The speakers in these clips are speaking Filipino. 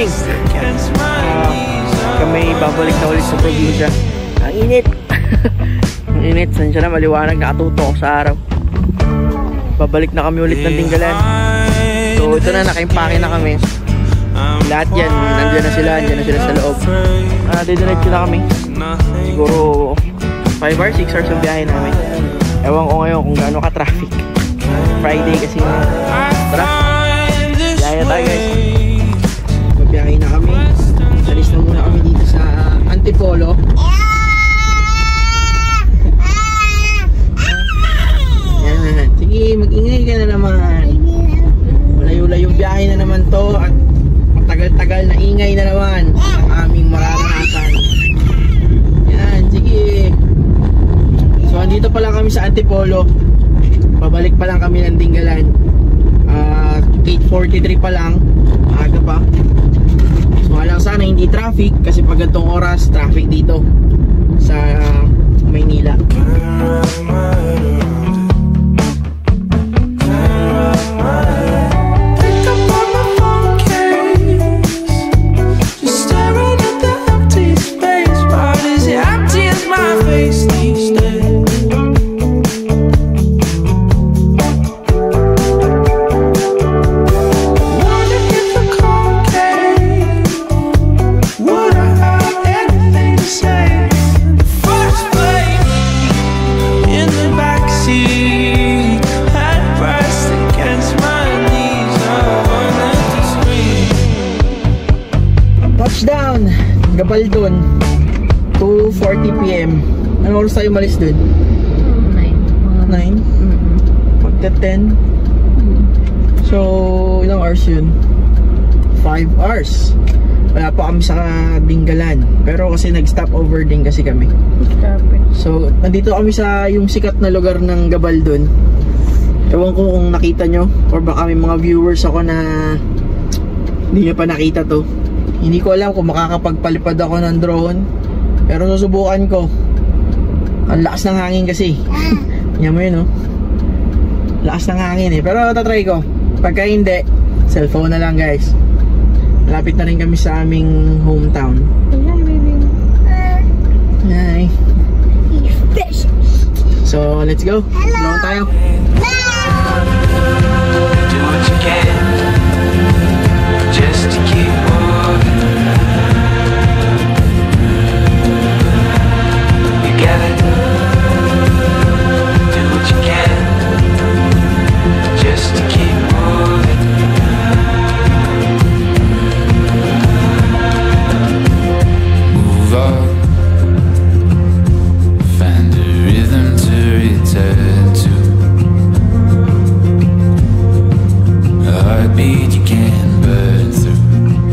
morning! Kami babalik na ulit sa probinsya. Ang init! Ang init, saan siya na maliwanag, nakatutok sa araw. Babalik na kami ulit ng Tinggalan. So ito na, nakaimpake na kami. Lahat yan, nandiyan na sila sa loob. Didiretso na kami. Siguro 5 hours, 6 hours ang biyahe namin. Ewan ko ngayon kung gaano ka-traffic. Friday kasi tara, biyahe tayo guys. Magbiyahe na kami. Alis na muna kami dito sa Antipolo. Yan, sige, mag-ingay ka na naman. Malayo-layong biyahe na naman to. At tagal-tagal na ingay na naman ang aming mararanasan. Yan, sige. So andito pa lang kami sa Antipolo. Pabalik pa lang kami ng Tinggalan. 8:43 pa lang. Aga pa. So alang sana hindi traffic. Kasi pag ganitong oras, traffic dito sa Maynila. Touchdown! Gabaldon 2:40 PM. Ano oras tayo malis dun? 9? Magta 10. So ilang hours yun? 5 hours. Wala pa kami sa Tinggalan. Pero kasi nag-stop over din kasi kami. So nandito kami sa yung sikat na lugar ng Gabaldon. Ewan ko kung nakita nyo, or baka may mga viewers ako na hindi nyo pa nakita to. Hindi ko alam kung makakapagpalipad ako ng drone, pero susubukan ko. Ang lakas ng hangin kasi. Tingnan mo yun, no? Lakas ng hangin eh. Pero tatry ko. Pagka hindi, cellphone na lang guys. Malapit na rin kami sa aming hometown. Hi. So let's go. Drone tayo. Do what you can just to keep moving. You gotta do what you can just to keep moving. Move on, find a rhythm to return to. A heartbeat you can burn through.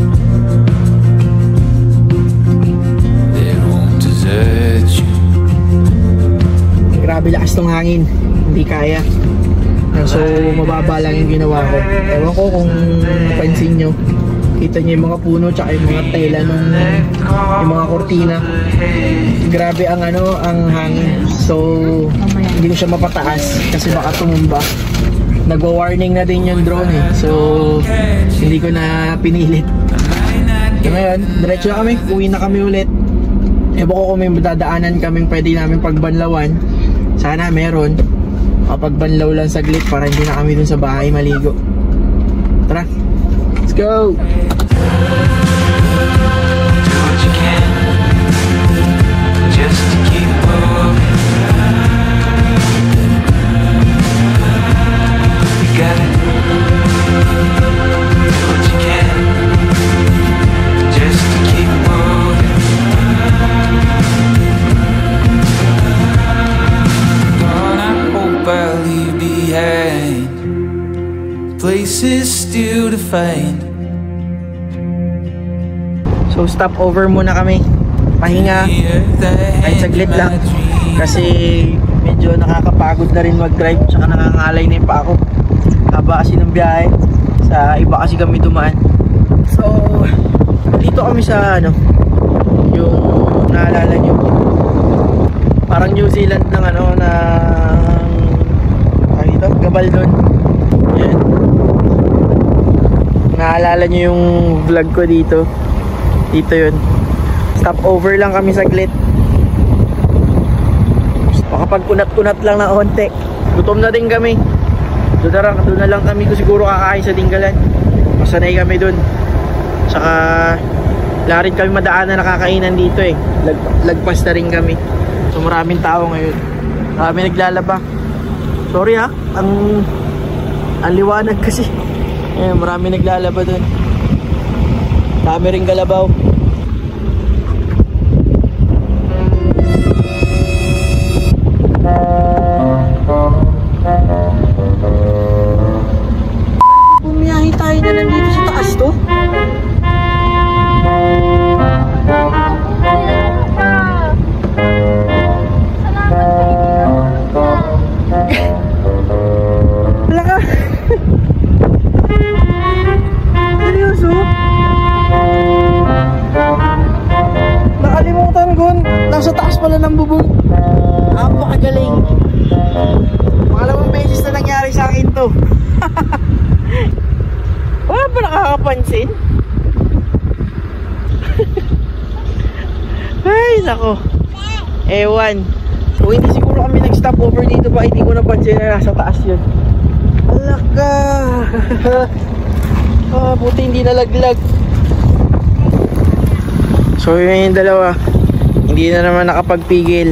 They won't desert you. Grabe lakas ng hangin. Hindi kaya. So mababa lang yung ginawa ko. Ewan ko kung napansin nyo. Kita nyo yung mga puno tsaka yung mga tela nung yung mga kortina. Grabe ang ang hangin. So hindi ko siya mapataas kasi baka tumumba. Nagwa-warning na din yung drone eh. So hindi ko na pinilit. So ngayon, diretso na kami. Uwi na kami ulit. Ewan ko kung may dadaanan kaming pwede namin pagbanlawan. Sana meron. Kapagbanlaw lang saglit para hindi na kami dun sa bahay maligo. Tara, let's go! Do what you can just to keep moving. You gotta do what you can just to keep moving. Don't I hope I'll leave behind places still to find. So stop over muna kami. Pahinga. Kahit saglit lang. Kasi medyo nakakapagod na rin mag-drive. Tsaka nangangalay na yung pa ako. Haba kasi ng biyahe. Sa iba kasi kami dumaan. So dito kami sa yung naalala nyo, parang New Zealand ng ng Gabaldon. Yan. Na naalala nyo yung vlog ko dito. Dito yun. Stop over lang kami saglit. Makapag-unat-unat lang na onte. Gutom na din kami. Doon na lang kami siguro kakain sa Dingalan. Masanay kami doon. Saka wala rin kami madaanan na kakainan dito eh. Lagpas na rin kami. So maraming tao ngayon. Marami naglalaba. Sorry ha, ang liwanag kasi. Marami naglalaba doon. Dami rin galabaw. Bumiyahin tayo na lang dito sa taas to. Wala ka. Seryoso? Nakalimutan ko. Nasa taas pala ng bubong. Napakagaling. Pangalawang beses na nangyari sa akin to. Wala ba nakakapansin? Ay, nako. Ewan. Kung hindi siguro kami nag-stop over dito pa, hindi ko napansin na nasa taas yun. Alaka. Buti hindi nalaglag. So yun yung dalawa. Hindi na naman nakapagpigil.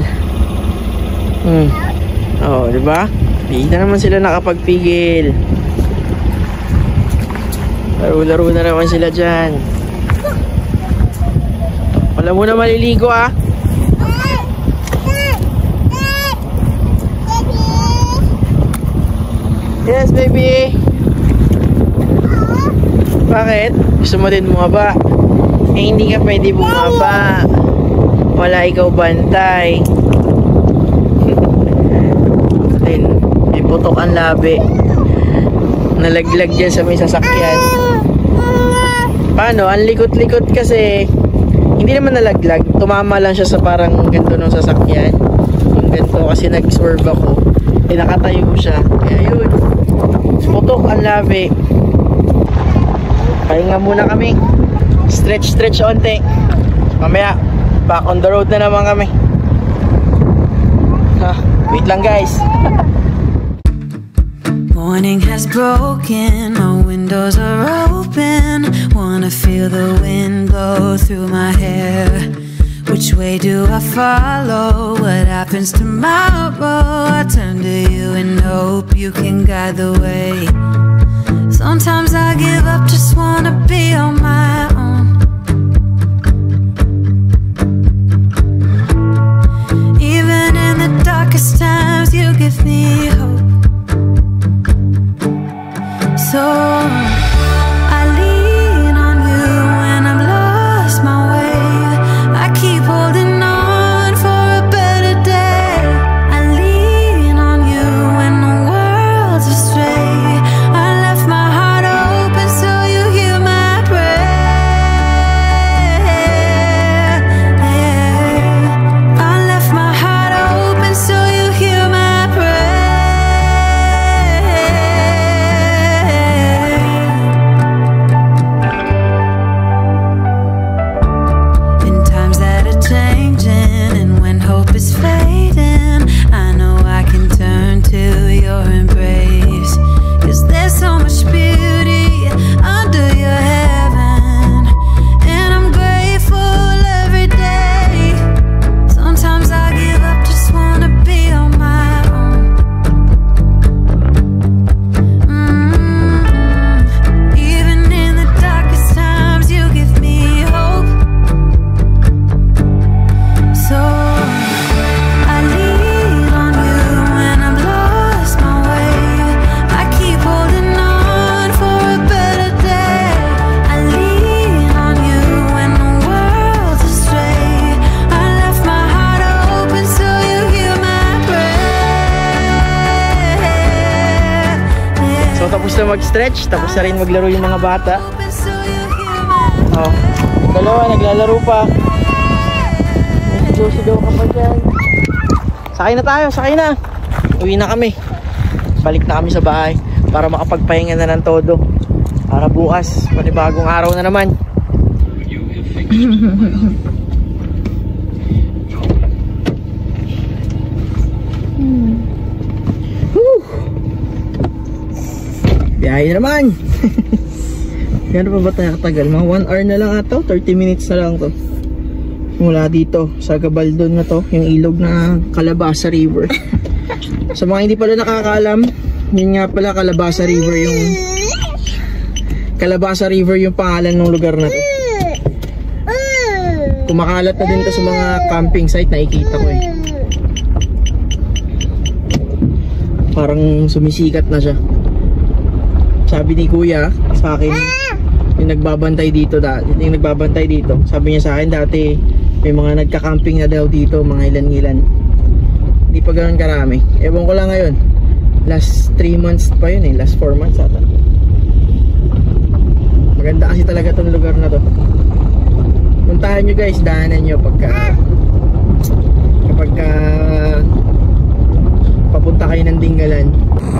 Oh, di ba? Hindi na naman sila nakapagpigil. Laro-laro na naman sila dyan. Wala muna maliligo ah. Yes, baby. Bakit? Gusto mo din bumaba? Eh, hindi ka pwede bumaba. Wala ikaw bantay. May putok ang labi. Nalaglag dyan sa may sasakyan. Paano? Ang likot-likot kasi. Hindi naman nalaglag. Tumama lang siya sa parang ganito ng sasakyan. Yung ganito kasi nag-swerve ako. Eh, nakatayo siya. Kaya yun. Putok ang labi. Pahinga muna kami. Stretch onte. Mamaya, back on the road na naman kami. Wait lang guys. Morning has broken, my windows are open. Wanna feel the wind blow through my hair. Which way do I follow? What happens tomorrow? I turn to you and hope you can guide the way. Sometimes I give up, just wanna be on my own. Even in the darkest times, you give me hope. So I lean on you when I'm lost my way. I keep holding on for a better day. I lean on you when the world's astray. I left my heart open so you hear my prayer. I left my heart open so you hear my prayer. In times that are changing and when hope is fading, I know I can turn to your embrace. 'Cause there's so much beauty under your heaven, and I'm grateful every day. Sometimes I give up, just wanna be on my own. Even in the darkest times, you give me hope. So I lean on you when I'm lost my way. I keep holding on for a better day. I lean on you when the world's astray. I left my heart open so you hear my prayer. So tapos na mag-stretch, tapos na rin maglaro yung mga bata. Open so you hear my Oh, yung dalawa naglalaro pa. Sigaw ka pa dyan. Sakay na tayo, sakay na. Uwi na kami. Balik na kami sa bahay para makapagpahinga na ng todo. Para bukas, panibagong araw na naman. Biyahe na naman. Gano'n pa ba tayo katagal? Mga 1 hour na lang ito, 30 minutes na lang to. Mula dito sa Gabaldon na to, yung ilog na Calabasa River. Sa mga hindi pala nakakaalam, yun nga pala Calabasa River yung pangalan ng lugar na to. Kumakalat na din to sa mga camping site, nakikita ko eh. Parang sumisikat na siya. Sabi ni kuya sa akin, yung nagbabantay dito, sabi niya sa akin dati may mga nagka-camping na daw dito, mga ilan-ilan. Hindi pa ganoon karami. Ewan ko lang ngayon. Last 3 months pa yun eh, last 4 months ata. Maganda kasi talaga tong lugar na to. Puntahan nyo guys, daanan nyo kapag papunta kayo ng Dingalan.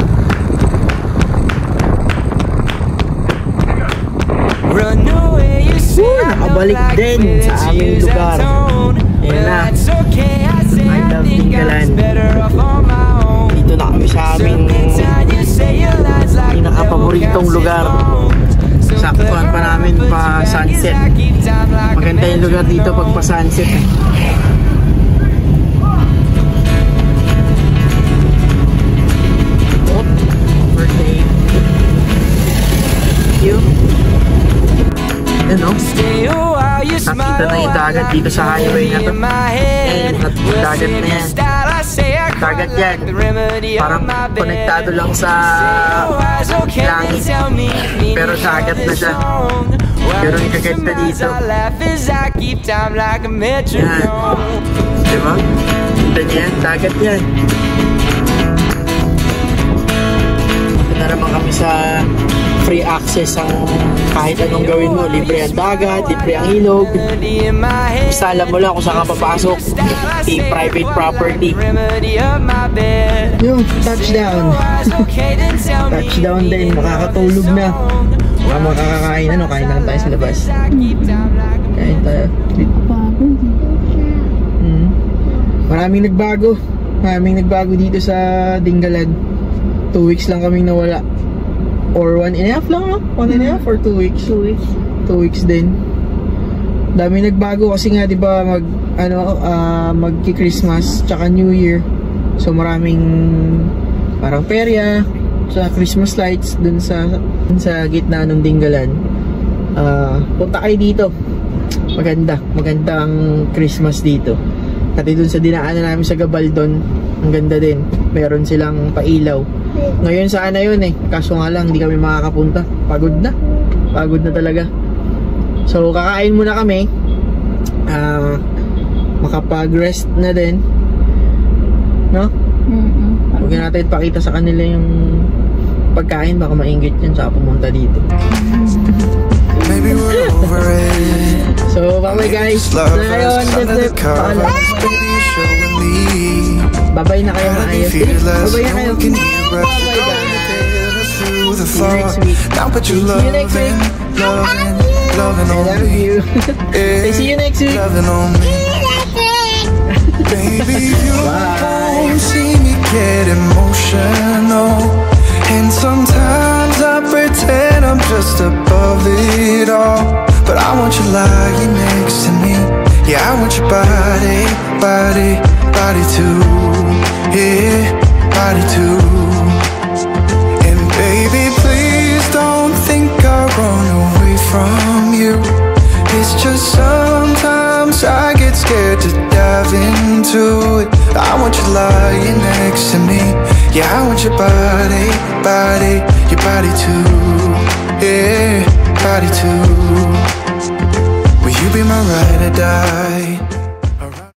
Nakabalik din sa aming lugar. Ayan na, I love Dingalan. Dito na kami sa aming pinakapaboritong lugar. Saktuhan pa namin pa sunset. Maganda yung lugar dito pag pa sunset. Birthday. Thank you. Ano? Nakita na yung dagat dito sa highway na to. Ayan, yung dagat na yan. Dagat yan. Parang konektado lang sa langit. Pero dagat na siya. Pero yung kaganda dito. Yan. Diba? Kita niya yan. Dagat yan. Ito na naman kami sa free access ang kahit anong gawin mo. Libre ang dagat, libre ang ilog. Basta alam mo lang kung saan ka papasok. Private property. Yung touchdown. Touchdown din. Makakatulog na. Wala makakakain. Kain na lang tayo sa labas. Kain tayo. Maraming nagbago dito sa Dingalan. 2 weeks lang kaming nawala. Or 1.5 lang, no? 1.5 or 2 weeks? 2 weeks. 2 weeks din. Dami nagbago kasi nga 'di ba magki-Christmas tsaka New Year. So maraming parang perya sa Christmas lights dun sa gitna ng Dingalan. Punta kayo dito. Maganda ang Christmas dito. Pati dun sa dinaanan namin sa Gabaldon, ang ganda din. Meron silang pailaw. Ngayon sana yun eh, kaso nga lang hindi kami makakapunta. Pagod na talaga. So kakain muna kami, makapag-rest na din, no? Huwag natin pakita sa kanila yung pagkain, baka maingit yan sa pumunta dito. Maybe we're over it. So bye guys. Ngayon, babay na kayo maayos. Babay na kayo. Bye guys. See you next week. See you next week. I love you. See you next week. Baby, you won't see me get emotional. And sometimes I pretend I'm just above it all. But I want you lying next to me. Yeah, I want your body too. Yeah, body too. And baby, please don't think I run away from you. It's just sometimes I get scared to dive into it. I want you lying next to me. Yeah, I want your body too. Yeah, body too. Will you be my ride or die?